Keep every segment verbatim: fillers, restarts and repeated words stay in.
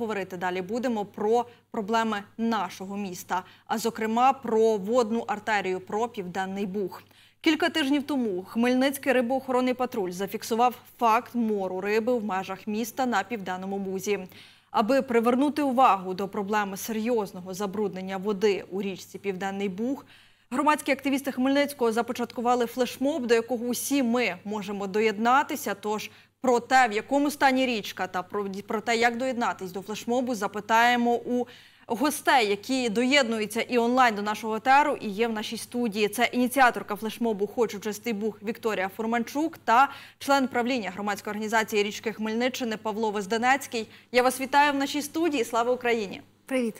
говорити далі будемо про проблеми нашого міста, а зокрема про водну артерію, про Південний Буг. Кілька тижнів тому Хмельницький рибоохоронний патруль зафіксував факт мору риби в межах міста на Південному Бузі. Аби привернути увагу до проблеми серйозного забруднення води у річці Південний Буг, громадські активісти Хмельницького започаткували флешмоб, до якого усі ми можемо доєднатися. Тож про те, в якому стані річка та про, про те, як доєднатись до флешмобу, запитаємо у гостей, які доєднуються і онлайн до нашого етеру, і є в нашій студії. Це ініціаторка флешмобу «Хочу чистий Буг» Вікторія Фурманчук та член правління громадської організації «Річки Хмельниччини» Павло Возденецький. Я вас вітаю в нашій студії. Слава Україні! Привіт!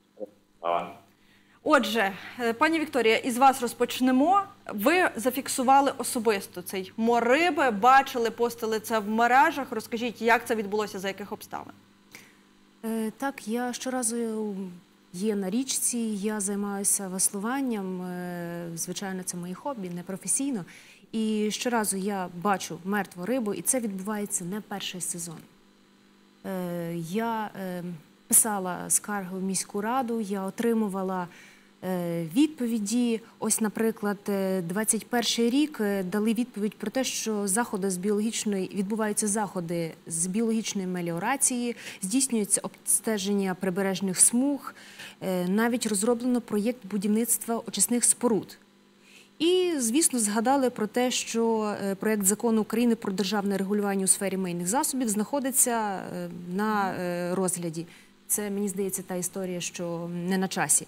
Отже, пані Вікторія, із вас розпочнемо. Ви зафіксували особисто цей мор риби, бачили, постили це в мережах. Розкажіть, як це відбулося, за яких обставин? Е, так, я щоразу є на річці, я займаюся веслуванням. Е, звичайно, це моє хобі, не професійно. І щоразу я бачу мертву рибу, і це відбувається не перший сезон. Е, я е, писала скарги в міську раду, я отримувала відповіді. Ось, наприклад, двадцять перший рік дали відповідь про те, що заходи з біологічної, відбуваються заходи з біологічної меліорації, здійснюється обстеження прибережних смуг, навіть розроблено проєкт будівництва очисних споруд. І, звісно, згадали про те, що проєкт закону України про державне регулювання у сфері мийних засобів знаходиться на розгляді. Це, мені здається, та історія, що не на часі.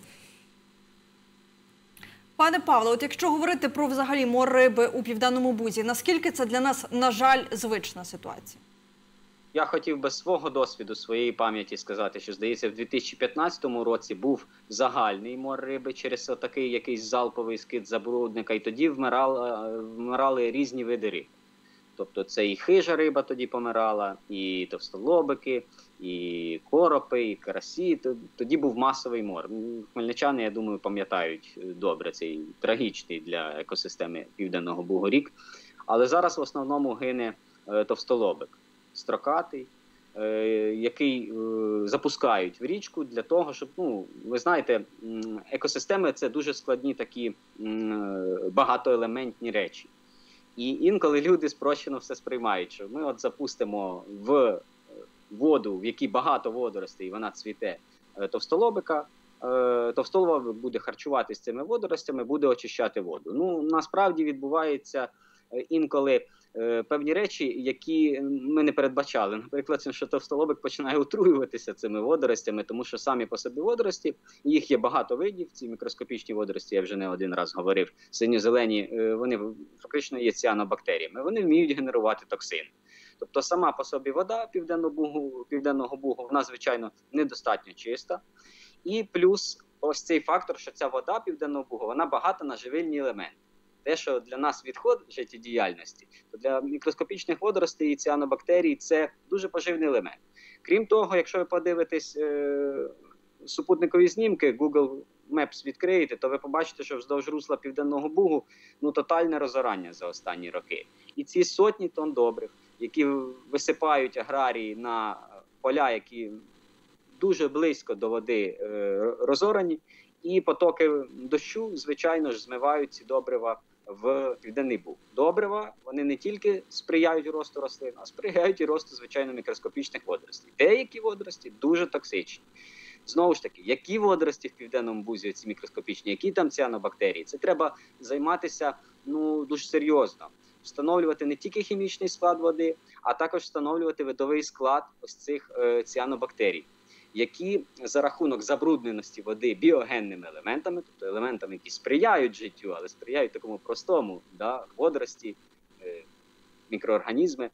Пане Павло, от якщо говорити про взагалі мор риби у Південному Бузі, наскільки це для нас, на жаль, звична ситуація? Я хотів би свого досвіду, своєї пам'яті сказати, що, здається, в дві тисячі п'ятнадцятому році був загальний мор риби через отакий якийсь залповий скид забрудника, і тоді вмирали, вмирали різні види риб. Тобто це і хижа риба тоді помирала, і товстолобики, і коропи, і карасі. Тоді був масовий мор. Хмельничани, я думаю, пам'ятають добре цей трагічний для екосистеми Південного Бугу рік. Але зараз в основному гине товстолобик, строкатий, який запускають в річку для того, щоб, ну, ви знаєте, екосистеми – це дуже складні такі багатоелементні речі. І інколи люди спрощено все сприймають, що ми от запустимо в воду, в якій багато водоростей, і вона цвіте, товстолобика, товстолобик буде харчуватися цими водоростями, буде очищати воду. Ну, насправді відбуваються інколи певні речі, які ми не передбачали. Наприклад, що товстолобик починає отруюватися цими водоростями, тому що самі по собі водорості, їх є багато видів, ці мікроскопічні водорості, я вже не один раз говорив, синьо-зелені, вони фактично є ціанобактеріями, вони вміють генерувати токсини. Тобто сама по собі вода Південного Бугу, Південного Бугу, вона, звичайно, недостатньо чиста. І плюс ось цей фактор, що ця вода Південного Бугу, вона багата на живильні елементи. Те, що для нас відход життєдіяльності, то для мікроскопічних водоростей і ціанобактерій – це дуже поживний елемент. Крім того, якщо ви подивитесь е супутникові знімки, Google Maps відкриєте, то ви побачите, що вздовж русла Південного Бугу ну, тотальне розорання за останні роки. І ці сотні тонн добрив, які висипають аграрії на поля, які дуже близько до води е розорані, і потоки дощу, звичайно ж, змивають ці добрива в Південний Буг. Добрива, вони не тільки сприяють росту рослин, а сприяють і росту, звичайно, мікроскопічних водоростей. Деякі водорості дуже токсичні. Знову ж таки, які водорості в Південному Бузі, ці мікроскопічні, які там ціанобактерії, це треба займатися ну, дуже серйозно. Встановлювати не тільки хімічний склад води, а також встановлювати видовий склад ось цих е, ціанобактерій, які за рахунок забрудненості води біогенними елементами, тобто елементами, які сприяють життю, але сприяють такому простому, да, водорості, е, мікроорганізми.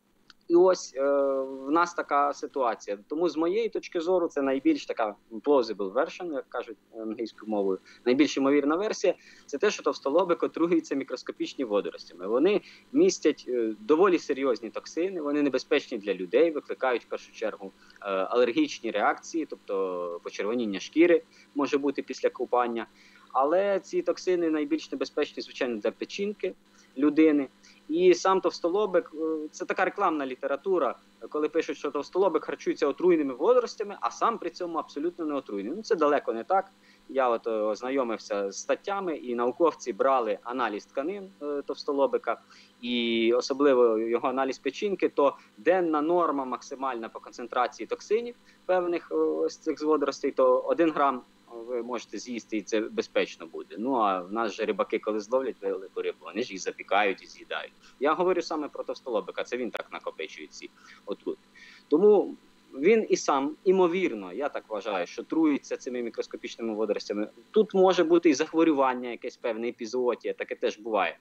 І ось е, в нас така ситуація. Тому з моєї точки зору це найбільш така plausible version, як кажуть англійською мовою, найбільш ймовірна версія, це те, що товстолобик отруюється мікроскопічні водоростями. Вони містять е, доволі серйозні токсини, вони небезпечні для людей, викликають в першу чергу е, алергічні реакції, тобто почервоніння шкіри може бути після купання. Але ці токсини найбільш небезпечні, звичайно, для печінки, людини. І сам товстолобик – це така рекламна література, коли пишуть, що товстолобик харчується отруйними водоростями, а сам при цьому абсолютно не отруйний. Ну, це далеко не так. Я от ознайомився з статтями, і науковці брали аналіз тканин е, товстолобика, і особливо його аналіз печінки, то денна норма максимальна по концентрації токсинів певних ось цих водоростей, то один грам ви можете з'їсти, і це безпечно буде. Ну, а в нас же рибаки, коли зловлять велику рибу, вони ж її запікають і з'їдають. Я говорю саме про товстолобика, це він так накопичує ці отрути. Тому він і сам, імовірно, я так вважаю, що труїться цими мікроскопічними водоростями. Тут може бути і захворювання, якесь певне епізоотія, таке теж буває.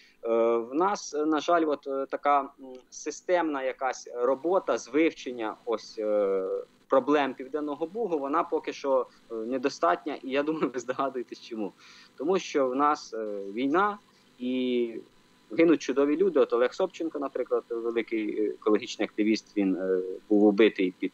В нас, на жаль, от така системна якась робота з вивчення ось проблем Південного Бугу, вона поки що недостатня, і я думаю, ви здогадуєтесь чому. Тому що в нас війна і гинуть чудові люди. От Олег Собченко, наприклад, великий екологічний активіст, він був убитий під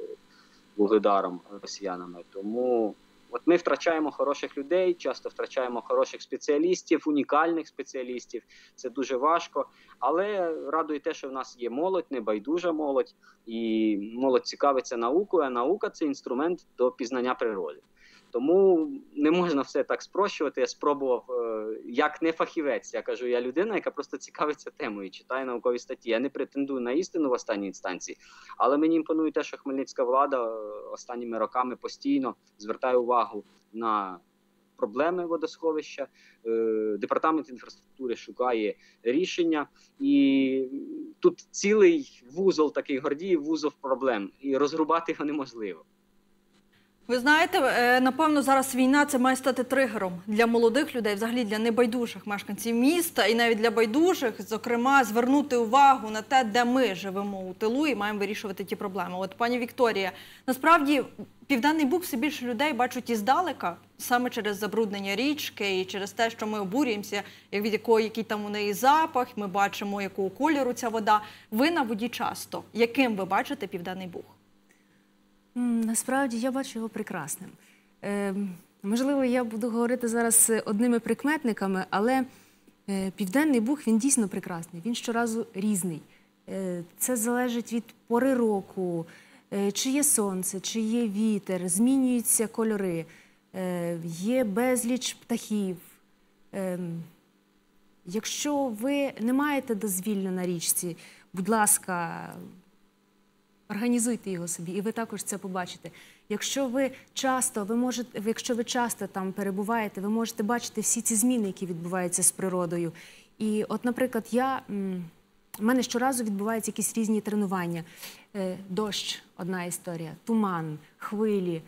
Вугледаром росіянами. Тому от ми втрачаємо хороших людей, часто втрачаємо хороших спеціалістів, унікальних спеціалістів. Це дуже важко. Але радує те, що в нас є молодь, небайдужа молодь, і молодь цікавиться наукою, а наука – це інструмент до пізнання природи. Тому не можна все так спрощувати. Я спробував, як не фахівець, я кажу, я людина, яка просто цікавиться темою, читає наукові статті. Я не претендую на істину в останній інстанції, але мені імпонує те, що хмельницька влада останніми роками постійно звертає увагу на проблеми водосховища, департамент інфраструктури шукає рішення, і тут цілий вузол такий, Гордіїв вузол проблем, і розрубати його неможливо. Ви знаєте, напевно, зараз війна – це має стати тригером для молодих людей, взагалі для небайдужих мешканців міста, і навіть для байдужих, зокрема, звернути увагу на те, де ми живемо у тилу і маємо вирішувати ті проблеми. От, пані Вікторія, насправді, Південний Буг все більше людей бачать іздалека, саме через забруднення річки і через те, що ми обурюємося, як від якої, який там у неї запах, ми бачимо, якого кольору ця вода. Ви на воді часто. Яким ви бачите Південний Буг? Насправді, я бачу його прекрасним. Е, можливо, я буду говорити зараз одними прикметниками, але е, Південний Буг, він дійсно прекрасний, він щоразу різний. Е, це залежить від пори року, е, чи є сонце, чи є вітер, змінюються кольори, е, є безліч птахів. Е, якщо ви не маєте дозвілля на річці, будь ласка, організуйте його собі, і ви також це побачите. Якщо ви часто, ви можете, якщо ви часто там перебуваєте, ви можете бачити всі ці зміни, які відбуваються з природою. І от, наприклад, я, у мене щоразу відбуваються якісь різні тренування. Дощ – одна історія, туман, хвилі.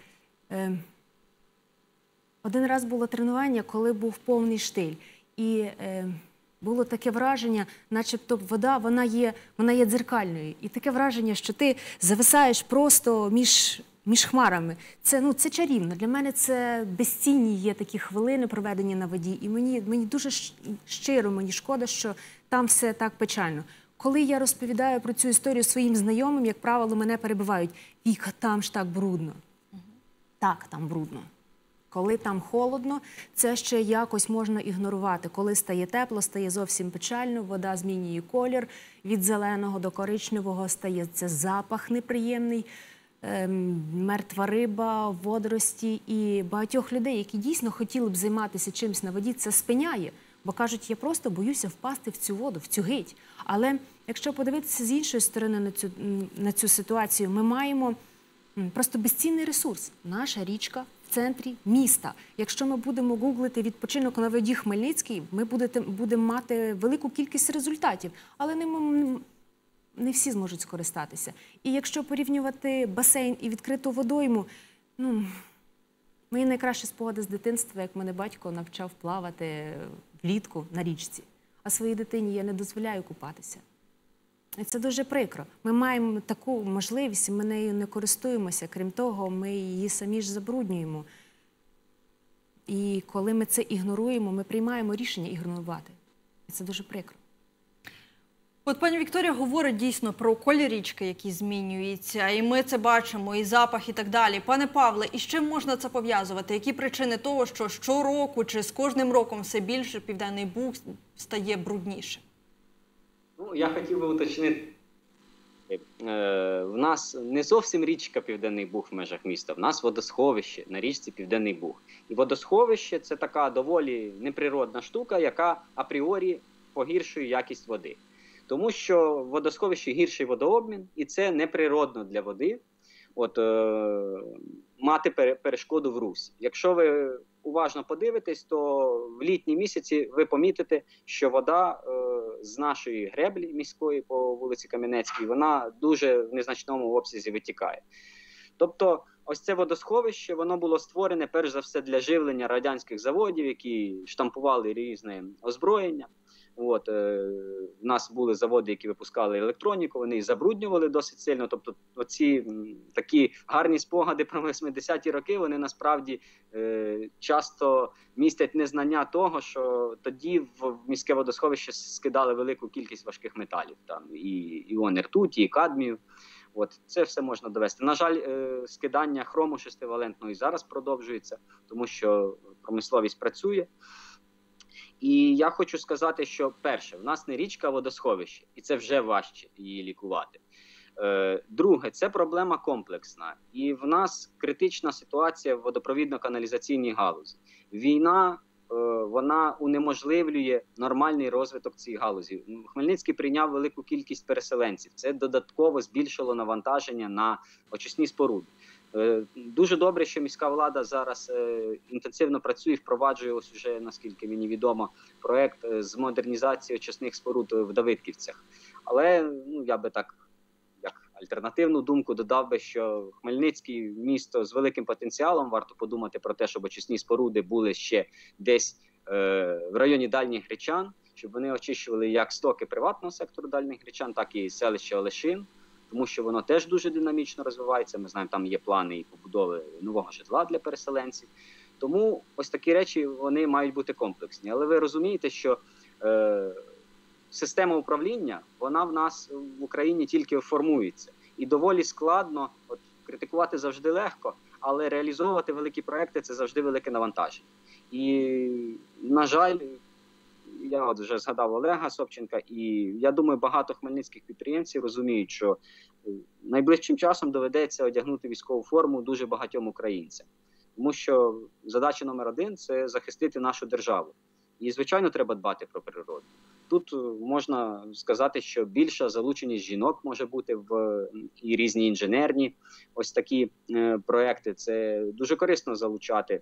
Один раз було тренування, коли був повний штиль. І було таке враження, начебто вода, вона є, вона є дзеркальною. І таке враження, що ти зависаєш просто між, між хмарами. Це, ну, це чарівно. Для мене це безцінні є такі хвилини, проведені на воді. І мені, мені дуже щиро, мені шкода, що там все так печально. Коли я розповідаю про цю історію своїм знайомим, як правило, мене перебивають: Віка, там ж так брудно. Угу. Так, там брудно. Коли там холодно, це ще якось можна ігнорувати. Коли стає тепло, стає зовсім печально, вода змінює колір, від зеленого до коричневого стає це запах неприємний, ем, мертва риба, водорості. І багатьох людей, які дійсно хотіли б займатися чимось на воді, це спиняє. Бо кажуть, я просто боюся впасти в цю воду, в цю гить. Але якщо подивитися з іншої сторони на цю, на цю ситуацію, ми маємо просто безцінний ресурс – наша річка в центрі міста. Якщо ми будемо гуглити відпочинок на воді Хмельницький, ми будемо мати велику кількість результатів, але не, не всі зможуть скористатися. І якщо порівнювати басейн і відкриту водойму, ну, мої найкращі спогади з дитинства, як мене батько навчав плавати влітку на річці, а своїй дитині я не дозволяю купатися. І це дуже прикро. Ми маємо таку можливість, ми нею не користуємося. Крім того, ми її самі ж забруднюємо. І коли ми це ігноруємо, ми приймаємо рішення ігнорувати. І це дуже прикро. От пані Вікторія говорить дійсно про колір річки, який змінюється, і ми це бачимо, і запах, і так далі. Пане Павле, і з чим можна це пов'язувати? Які причини того, що щороку чи з кожним роком все більше Південний Буг стає брудніше? Ну, я хотів би уточнити. Е, в нас не зовсім річка Південний Буг в межах міста, в нас водосховище на річці Південний Буг. І водосховище – це така доволі неприродна штука, яка апріорі погіршує якість води. Тому що в водосховищі гірший водообмін, і це неприродно для води от, е, мати перешкоду в русі. Якщо ви уважно подивитесь, то в літні місяці ви помітите, що вода е, з нашої греблі міської по вулиці Кам'янецькій, вона дуже в незначному обсязі витікає. Тобто ось це водосховище, воно було створене перш за все для живлення радянських заводів, які штампували різне озброєння. От, е, в нас були заводи, які випускали електроніку, вони і забруднювали досить сильно. Тобто оці м, такі гарні спогади про восьмидесяті роки, вони насправді е, часто містять незнання того, що тоді в міське водосховище скидали велику кількість важких металів, там і іони ртуті, і кадмію. От, це все можна довести. На жаль, е, скидання хрому шестивалентного і зараз продовжується, тому що промисловість працює. І я хочу сказати, що перше, в нас не річка, а водосховище, і це вже важче її лікувати. Е, друге, це проблема комплексна, і в нас критична ситуація в водопровідно-каналізаційній галузі. Війна, е, вона унеможливлює нормальний розвиток цієї галузі. Хмельницький прийняв велику кількість переселенців, це додатково збільшило навантаження на очисні споруди. Дуже добре, що міська влада зараз е, інтенсивно працює, впроваджує, ось уже, наскільки мені відомо, проєкт з модернізації очисних споруд в Давидківцях. Але ну, я би так, як альтернативну думку додав би, що Хмельницький місто з великим потенціалом, варто подумати про те, щоб очисні споруди були ще десь е, в районі Дальніх Гречан, щоб вони очищували як стоки приватного сектору Дальніх Гречан, так і селище Олешин. Тому що воно теж дуже динамічно розвивається. Ми знаємо, там є плани і побудови нового житла для переселенців. Тому ось такі речі, вони мають бути комплексні. Але ви розумієте, що е, система управління, вона в нас в Україні тільки формується. І доволі складно, от, критикувати завжди легко, але реалізовувати великі проекти – це завжди велике навантаження. І, на жаль, я от вже згадав Олега Собченка, і я думаю, багато хмельницьких підприємців розуміють, що найближчим часом доведеться одягнути військову форму дуже багатьом українцям. Тому що задача номер один – це захистити нашу державу. І, звичайно, треба дбати про природу. Тут можна сказати, що більша залученість жінок може бути в і різні інженерні ось такі е, проекти. Це дуже корисно залучати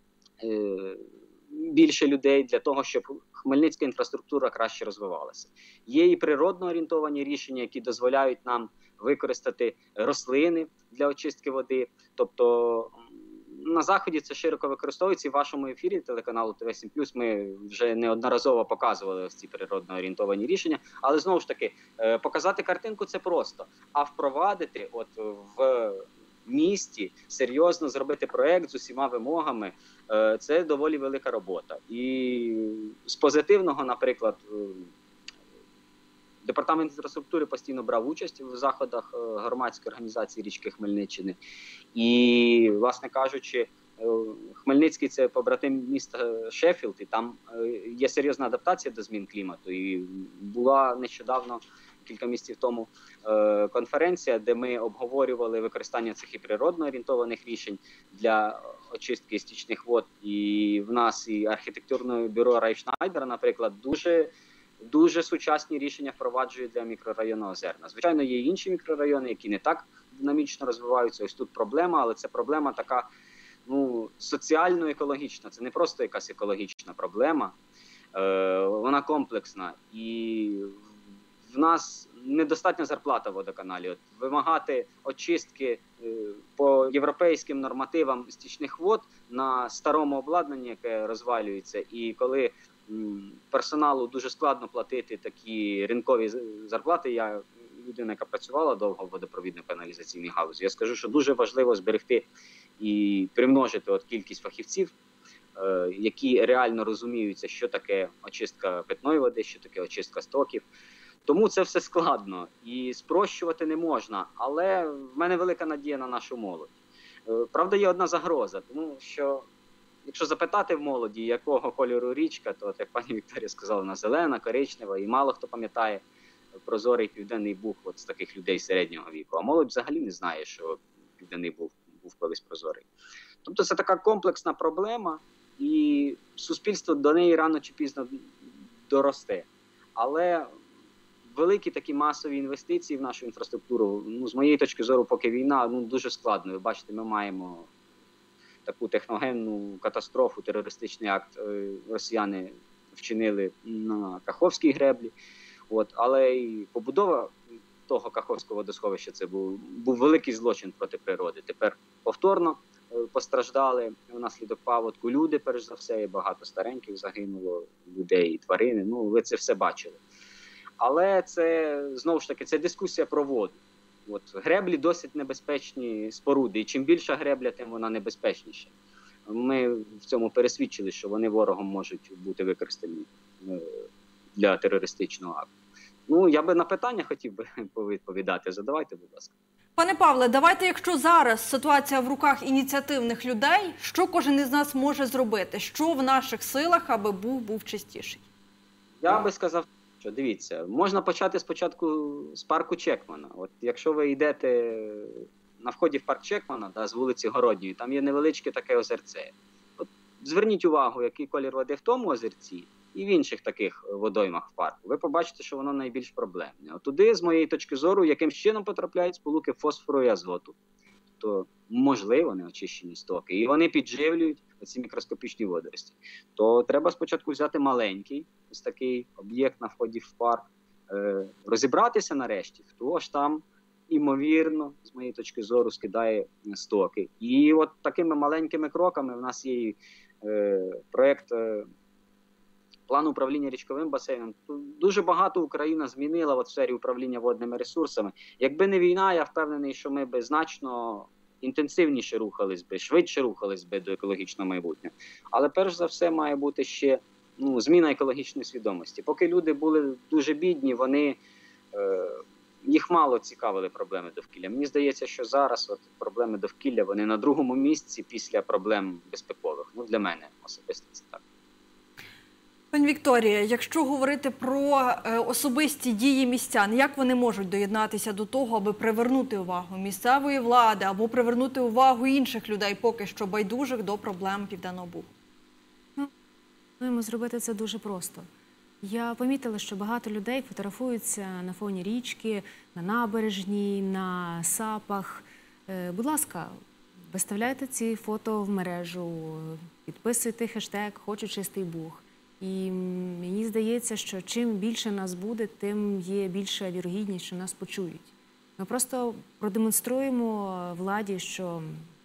е, більше людей для того, щоб хмельницька інфраструктура краще розвивалася. Є і природно орієнтовані рішення, які дозволяють нам використати рослини для очистки води. Тобто на Заході це широко використовується. І в вашому ефірі телеканалу Т В сім плюс ми вже неодноразово показували ось ці природно орієнтовані рішення. Але знову ж таки, показати картинку – це просто. А впровадити от в місті, серйозно зробити проєкт з усіма вимогами – це доволі велика робота. І з позитивного, наприклад, Департамент інфраструктури постійно брав участь в заходах громадської організації «Річки Хмельниччини». І, власне кажучи, Хмельницький – це побратим міста Шеффілд, і там є серйозна адаптація до змін клімату. І була нещодавно, кілька місяців тому, конференція, де ми обговорювали використання цих і природно орієнтованих рішень для очистки стічних вод. І в нас і архітектурне бюро Райшнайдера, наприклад, дуже Дуже сучасні рішення впроваджує для мікрорайону Озерна. Звичайно, є інші мікрорайони, які не так динамічно розвиваються. Ось тут проблема, але це проблема така, ну, соціально-екологічна. Це не просто якась екологічна проблема, е, вона комплексна. І в нас недостатня зарплата в водоканалі. От вимагати очистки е, по європейським нормативам стічних вод на старому обладнанні, яке розвалюється, і коли персоналу дуже складно платити такі ринкові зарплати. Я людина, яка працювала довго в водопровідно-каналізаційній галузі. Я скажу, що дуже важливо зберегти і примножити от кількість фахівців, е, які реально розуміються, що таке очистка питної води, що таке очистка стоків. Тому це все складно і спрощувати не можна. Але в мене велика надія на нашу молодь. Правда, є одна загроза, тому що якщо запитати в молоді, якого кольору річка, то, як пані Вікторія сказала, вона зелена, коричнева, і мало хто пам'ятає прозорий Південний Буг от з таких людей середнього віку. А молодь взагалі не знає, що Південний Буг був колись прозорий. Тобто це така комплексна проблема, і суспільство до неї рано чи пізно доросте. Але великі такі масові інвестиції в нашу інфраструктуру, ну, з моєї точки зору, поки війна, ну, дуже складно. Ви бачите, ми маємо таку техногенну катастрофу, терористичний акт росіяни вчинили на Каховській греблі. От, але і побудова того Каховського водосховища, це був, був великий злочин проти природи. Тепер повторно постраждали внаслідок паводку люди, перш за все, і багато стареньких загинуло, людей і тварини. Ну, ви це все бачили. Але це, знову ж таки, це дискусія про воду. От, греблі досить небезпечні споруди, і чим більша гребля, тим вона небезпечніша. Ми в цьому пересвідчили, що вони ворогом можуть бути використані для терористичного акту. Ну, я би на питання хотів би повідповідати. Задавайте, будь ласка. Пане Павле, давайте, якщо зараз ситуація в руках ініціативних людей, що кожен із нас може зробити? Що в наших силах, аби Буг був чистіший? Я би сказав, що дивіться, можна почати спочатку з парку Чекмана. От якщо ви йдете на вході в парк Чекмана, да, з вулиці Городньої, там є невеличке таке озерце. От зверніть увагу, який колір води в тому озерці і в інших таких водоймах в парку. Ви побачите, що воно найбільш проблемне. От туди, з моєї точки зору, яким чином потрапляють сполуки фосфору і азоту. То, можливо, неочищені стоки. І вони підживлюють ці мікроскопічні водорості. То треба спочатку взяти маленький, ось такий об'єкт на вході в парк, е, розібратися нарешті, хто ж там, імовірно, з моєї точки зору, скидає стоки. І от такими маленькими кроками в нас є е, проєкт е, плану управління річковим басейном. Тут дуже багато Україна змінила от в сфері управління водними ресурсами. Якби не війна, я впевнений, що ми б значно інтенсивніше рухались би, швидше рухались би до екологічного майбутнього. Але перш за все має бути ще ну, зміна екологічної свідомості. Поки люди були дуже бідні, вони, е, їх мало цікавили проблеми довкілля. Мені здається, що зараз от проблеми довкілля, вони на другому місці після проблем безпекових. Ну, для мене особисто це так. Пані Вікторія, якщо говорити про е, особисті дії містян, як вони можуть доєднатися до того, аби привернути увагу місцевої влади або привернути увагу інших людей, поки що байдужих до проблем Південного Бугу? Ну, маємо зробити це дуже просто. Я помітила, що багато людей фотографуються на фоні річки, на набережній, на сапах. Е, будь ласка, виставляйте ці фото в мережу, підписуйте хештег «Хочу чистий Буг». І мені здається, що чим більше нас буде, тим є більша вірогідність, що нас почують. Ми просто продемонструємо владі, що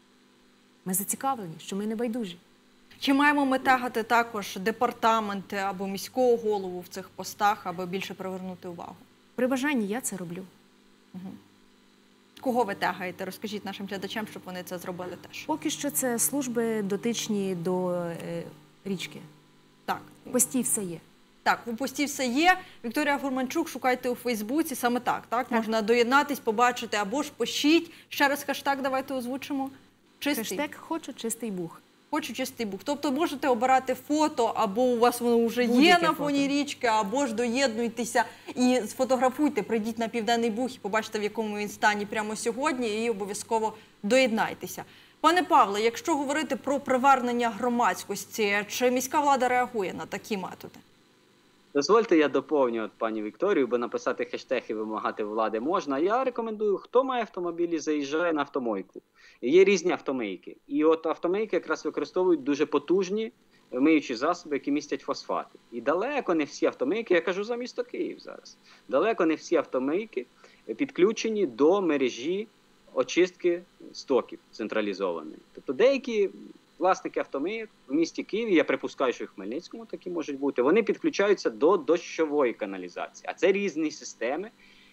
ми зацікавлені, що ми не байдужі. Чи маємо ми тегати також департаменти або міського голову в цих постах, аби більше привернути увагу? При бажанні я це роблю. Угу. Кого ви тегаєте? Розкажіть нашим глядачам, щоб вони це зробили теж. Поки що це служби дотичні до е, річки. Так. В пості все є. Так, у пості все є. Вікторія Фурманчук, шукайте у Фейсбуці. Саме так, так? так. Можна доєднатись, побачити, або ж пишіть. Ще раз хештег давайте озвучимо. Чистий. Хештег «Хочу чистий Буг». Хочу чистий Буг. Тобто можете обирати фото, або у вас воно вже є на фоні фото. річки, або ж доєднуйтеся і сфотографуйте, прийдіть на Південний Буг і побачите, в якому він стані прямо сьогодні, і обов'язково доєднайтеся. Пане Павле, якщо говорити про привернення громадськості, чи міська влада реагує на такі методи? Дозвольте, я доповню от пані Вікторію, бо написати хештег і вимагати влади можна. Я рекомендую, хто має автомобілі, заїжджає на автомойку. Є різні автомийки. І от автомийки якраз використовують дуже потужні миючі засоби, які містять фосфати. І далеко не всі автомийки, я кажу за місто Київ зараз, далеко не всі автомийки підключені до мережі очистки стоків централізованої. Тобто деякі власники автомийок в місті Києві, я припускаю, що і в Хмельницькому такі можуть бути, вони підключаються до дощової каналізації. А це різні системи,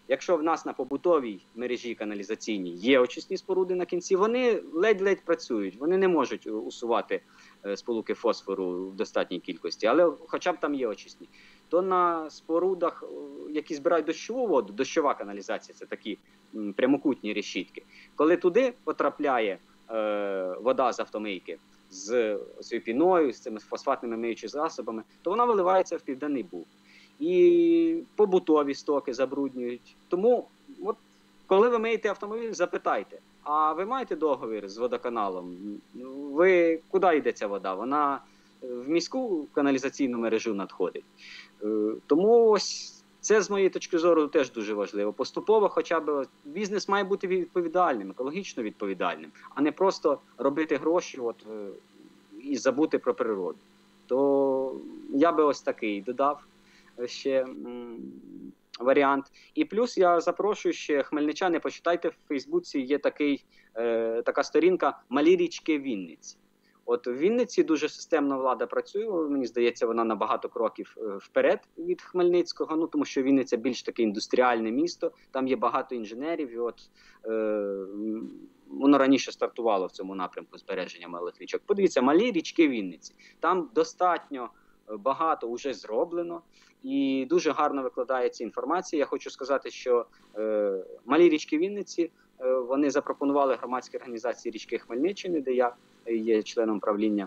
Якщо в нас на побутовій мережі каналізаційній є очисні споруди на кінці, вони ледь-ледь працюють, вони не можуть усувати сполуки фосфору в достатній кількості, але хоча б там є очисні. То на спорудах, які збирають дощову воду, дощова каналізація – це такі прямокутні решітки, коли туди потрапляє е, вода з автомийки, з цією піною, з цими фосфатними миючими засобами, то вона виливається в Південний Буг. І побутові стоки забруднюють. Тому, от, коли ви миєте автомобіль, запитайте, а ви маєте договір з водоканалом? Ви, куди йде ця вода? Вона в міську каналізаційну мережу надходить. Тому ось це, з моєї точки зору, теж дуже важливо. Поступово хоча б бізнес має бути відповідальним, екологічно відповідальним, а не просто робити гроші от, і забути про природу. То я би ось такий додав ще м, варіант. І плюс я запрошую ще хмельничани, почитайте, в Фейсбуці є такий, е, така сторінка «Малі річки Вінниці». От в Вінниці дуже системно влада працює, мені здається, вона на багато кроків вперед від Хмельницького, ну тому що Вінниця більш таке індустріальне місто, там є багато інженерів, і от е, воно раніше стартувало в цьому напрямку збереження малих річок. Подивіться, «Малі річки Вінниці». Там достатньо багато вже зроблено і дуже гарно викладається інформація. Я хочу сказати, що е, «Малі річки Вінниці», е, вони запропонували громадській організації «Річки Хмельниччини», де я є членом правління,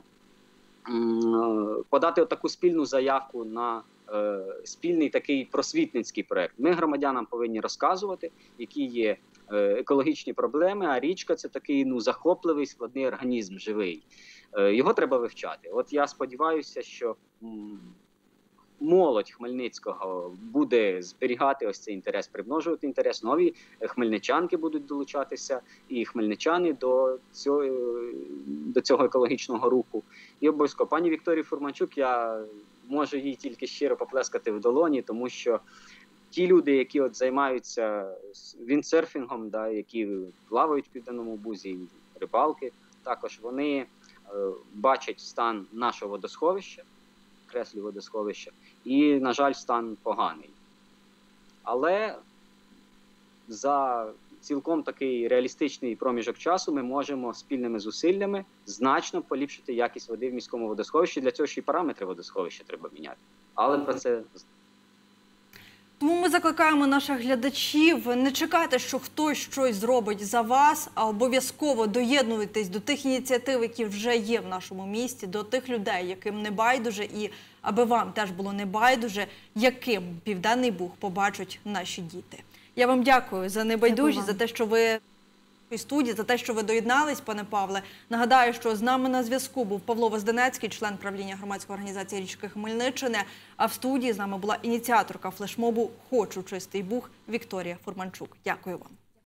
подати таку спільну заявку на е, спільний такий просвітницький проєкт. Ми громадянам повинні розказувати, які є е, екологічні проблеми, а річка – це такий ну, захопливий, складний організм, живий. Е, його треба вивчати. От я сподіваюся, що м, молодь Хмельницького буде зберігати ось цей інтерес, примножувати інтерес, нові хмельничанки будуть долучатися, і хмельничани до цього, до цього екологічного руху. І обов'язково пані Вікторії Фурманчук, я можу їй тільки щиро поплескати в долоні, тому що ті люди, які от займаються віндсерфінгом, да, які плавають в Південному Бузі, рибалки, також вони е, бачать стан нашого водосховища, креслі водосховища, і, на жаль, стан поганий. Але за цілком такий реалістичний проміжок часу ми можемо спільними зусиллями значно поліпшити якість води в міському водосховищі. Для цього ще й параметри водосховища треба міняти. Але про це... Тому ми закликаємо наших глядачів не чекати, що хтось щось зробить за вас, а обов'язково доєднуйтесь до тих ініціатив, які вже є в нашому місті, до тих людей, яким не байдуже, і аби вам теж було не байдуже, яким Південний Буг побачать наші діти. Я вам дякую за небайдужість, за те, що ви в студії, за те, що ви доєднались, пане Павле. Нагадаю, що з нами на зв'язку був Павло Возденецький, член правління громадської організації «Річки Хмельниччини», а в студії з нами була ініціаторка флешмобу «Хочу чистий Буг» Вікторія Фурманчук. Дякую вам.